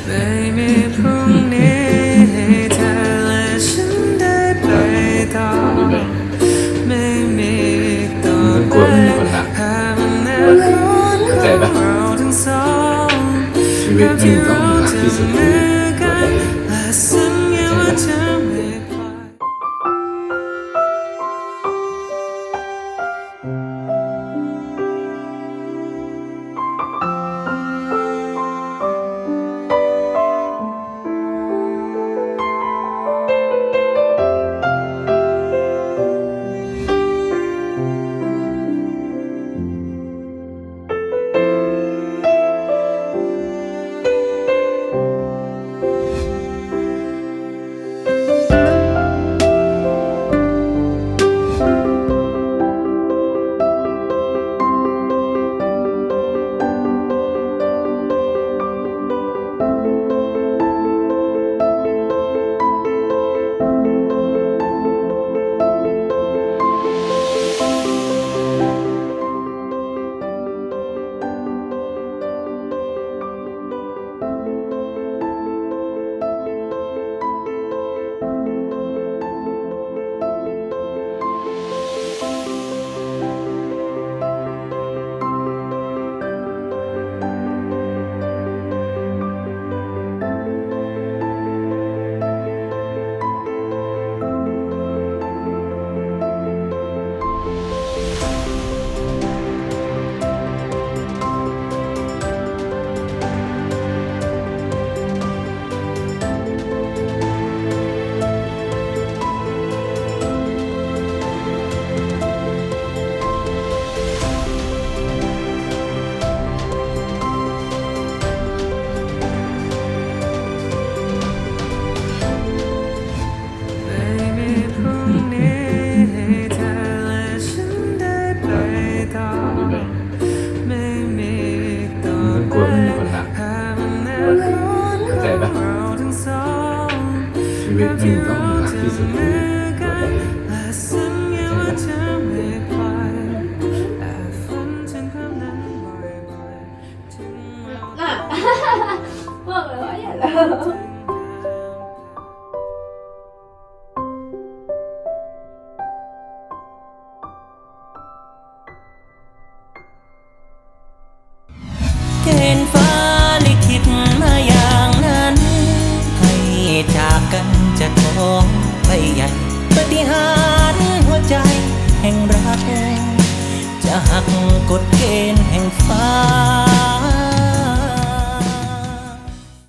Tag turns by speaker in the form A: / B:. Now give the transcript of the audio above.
A: ไม่มีพรุ่งนี้ให้เธอและฉันได้ไปต่อไม่มีต่อไปหากอนาคตของเราทั้งสองกับที่เราจะมือกันและสัญญาว่าจะไม่ปล่อย
B: กลัวไม่มีคนรักเข้าใจปะชีวิตมันต้องรักที่สุดคือตัวเอง
C: บอกเลยว่าอย่าเลย